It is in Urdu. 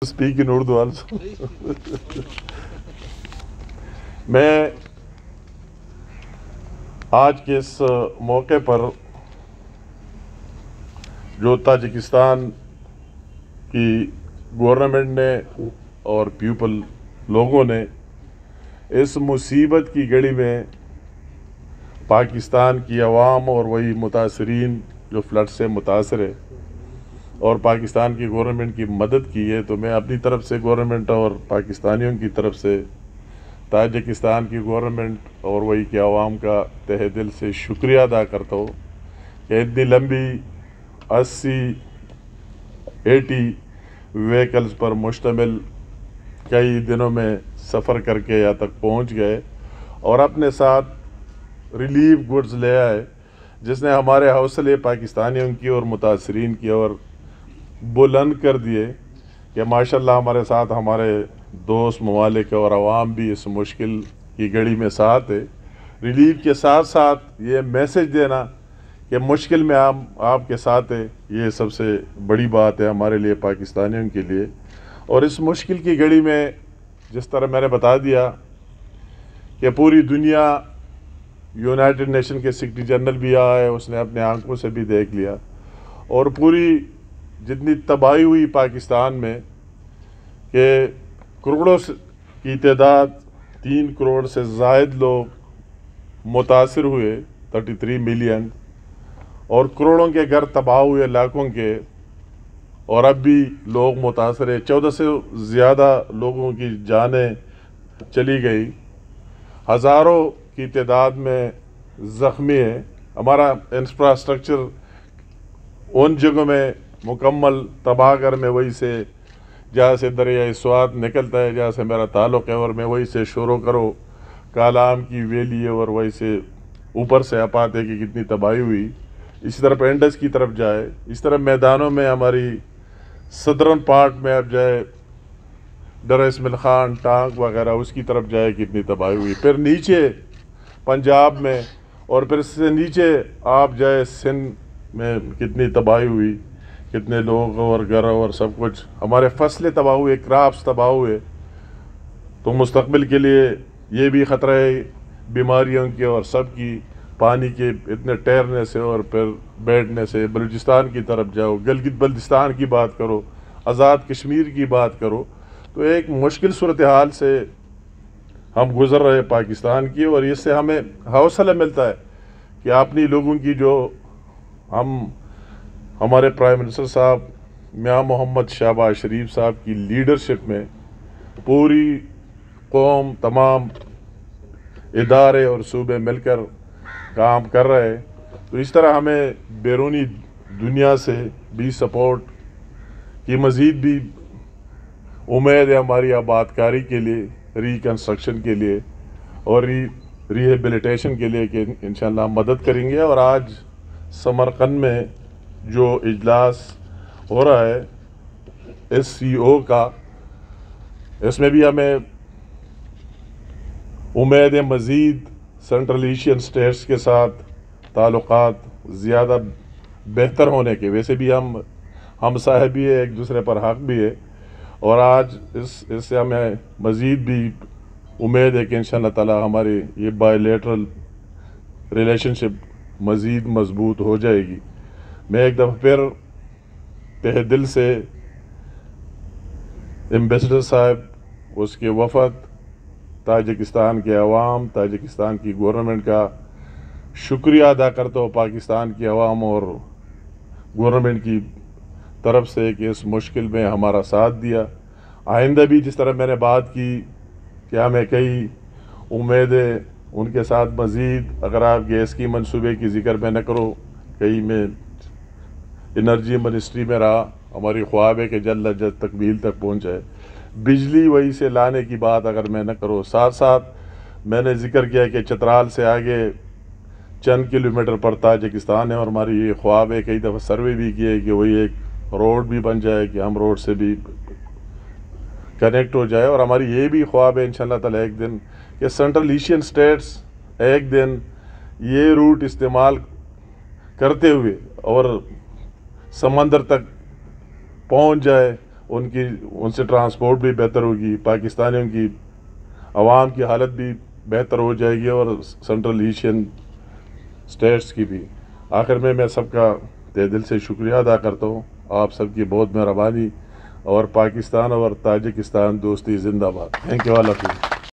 Speak in Urdu also. میں آج کے اس موقع پر جو تاجکستان کی گورنمنٹ نے اور پیپل لوگوں نے اس مصیبت کی گھڑی میں پاکستان کی عوام اور وہی متاثرین جو فلڈ سے متاثر ہے اور پاکستان کی گورنمنٹ کی مدد کی ہے، تو میں اپنی طرف سے گورنمنٹ اور پاکستانیوں کی طرف سے تاجکستان کی گورنمنٹ اور وہی کی عوام کا تہہ دل سے شکریہ ادا کرتا ہوں کہ اتنی لمبی 80 ویکلز پر مشتمل کئی دنوں میں سفر کر کے یہاں تک پہنچ گئے اور اپنے ساتھ ریلیف گڈز لے آئے، جس نے ہمارے حوصلے پاکستانیوں کی اور متاثرین کی اور بلند کر دیے کہ ماشاءاللہ ہمارے ساتھ ہمارے دوست ممالک اور عوام بھی اس مشکل کی گھڑی میں ساتھ ہے۔ ریلیف کے ساتھ ساتھ یہ میسج دینا کہ مشکل میں آپ کے ساتھ ہے، یہ سب سے بڑی بات ہے ہمارے لیے پاکستانیوں کے لیے۔ اور اس مشکل کی گھڑی میں جس طرح میں نے بتا دیا کہ پوری دنیا، یونائٹڈ نیشن کے سیکرٹری جنرل بھی آئے، اس نے اپنے آنکھوں سے بھی دیکھ لیا، اور پوری جتنی تباہی ہوئی پاکستان میں کہ کروڑوں کی تعداد 3 کروڑ سے زائد لوگ متاثر ہوئے، 33 ملین، اور کروڑوں کے گھر تباہ ہوئے لاکھوں کے، اور اب بھی لوگ متاثر ہیں۔ 14 سے زیادہ لوگوں کی جانیں چلی گئی، ہزاروں کی تعداد میں زخمی ہیں۔ ہمارا انفراسٹرکچر ان جگہوں میں مکمل تباہ کر میں وہی سے جہاں سے دریائے سوات نکلتا ہے، جہاں سے میرا تعلق ہے، اور میں وہی سے شروع کرو کالام کی ویلی ہے، اور وہی سے اوپر سے آپ آتے کہ کتنی تباہی ہوئی، اسی طرف انڈس کی طرف جائے، اس طرح میدانوں میں ہماری صدرن پارٹ میں اب جائے ڈر اسماعیل خان ٹانک وغیرہ، اس کی طرف جائے کتنی تباہی ہوئی، پھر نیچے پنجاب میں، اور پھر اس سے نیچے آپ جائے سندھ میں کتنی تباہی ہوئی، کتنے لوگ اور گھر اور سب کچھ، ہمارے فصلیں تباہ ہوئے، کراپس تباہ ہوئے۔ تو مستقبل کے لیے یہ بھی خطرہ ہے بیماریوں کے اور سب کی، پانی کے اتنے ٹھہرنے سے اور پھر بیٹھنے سے۔ بلوچستان کی طرف جاؤ، گلگت بلتستان کی بات کرو، آزاد کشمیر کی بات کرو، تو ایک مشکل صورتحال سے ہم گزر رہے پاکستان کی، اور اس سے ہمیں حوصلہ ملتا ہے کہ اپنی لوگوں کی جو ہمارے پرائم منسٹر صاحب میاں محمد شہباز شریف صاحب کی لیڈرشپ میں پوری قوم، تمام ادارے اور صوبے مل کر کام کر رہے ہیں، تو اس طرح ہمیں بیرونی دنیا سے بھی سپورٹ کی مزید بھی امید ہے ہماری آباد کاری کے لیے، ریکنسٹرکشن کے لیے اور ریہیبلیٹیشن کے لیے کہ انشاءاللہ ہم مدد کریں گے۔ اور آج سمرقند میں جو اجلاس ہو رہا ہے SCO کا، اس میں بھی ہمیں امید ہے مزید سینٹرل ایشین سٹیٹس کے ساتھ تعلقات زیادہ بہتر ہونے کے۔ ویسے بھی ہم صاحب بھی ہے، ایک دوسرے پر حق بھی ہے، اور آج اس سے ہمیں مزید بھی امید ہے کہ انشاءاللہ تعالی ہماری یہ بائی لیٹرل ریلیشن شپ مزید مضبوط ہو جائے گی۔ میں ایک دفعہ پھر تہ دل سے ایمبیسڈر صاحب، اس کے وفد، تاجکستان کے عوام، تاجکستان کی گورنمنٹ کا شکریہ ادا کرتا ہوں، پاکستان کی عوام اور گورنمنٹ کی طرف سے کہ اس مشکل میں ہمارا ساتھ دیا۔ آئندہ بھی جس طرح میں نے بات کی کہ ہمیں کئی امیدیں ان کے ساتھ مزید، اگر آپ گیس کی منصوبے کی ذکر میں نہ کرو، کئی میں انرجی منسٹری میں رہا، ہماری خواب ہے کہ جلد از جلد تکمیل تک پہنچائے۔ بجلی وہی سے لانے کی بات اگر میں نہ کرو، ساتھ ساتھ میں نے ذکر کیا کہ چترال سے آگے چند کلومیٹر پر تاجکستان ہے، اور ہماری یہ خواب ہے، کئی دفعہ سروے بھی کیے کہ وہی ایک روڈ بھی بن جائے کہ ہم روڈ سے بھی کنیکٹ ہو جائے، اور ہماری یہ بھی خواب ہے انشاءاللہ تعالی ایک دن کہ سینٹرل ایشین سٹیٹس ایک دن یہ روٹ استعمال کرتے ہوئے اور سمندر تک پہنچ جائے ان سے ٹرانسپورٹ بھی بہتر ہوگی، پاکستانیوں کی عوام کی حالت بھی بہتر ہو جائے گی، اور سنٹرل ایشین اسٹیٹس کی بھی۔ آخر میں سب کا تہ دل سے شکریہ ادا کرتا ہوں، آپ سب کی بہت مہربانی، اور پاکستان اور تاجکستان دوستی زندہ باد۔ Thank you all of you.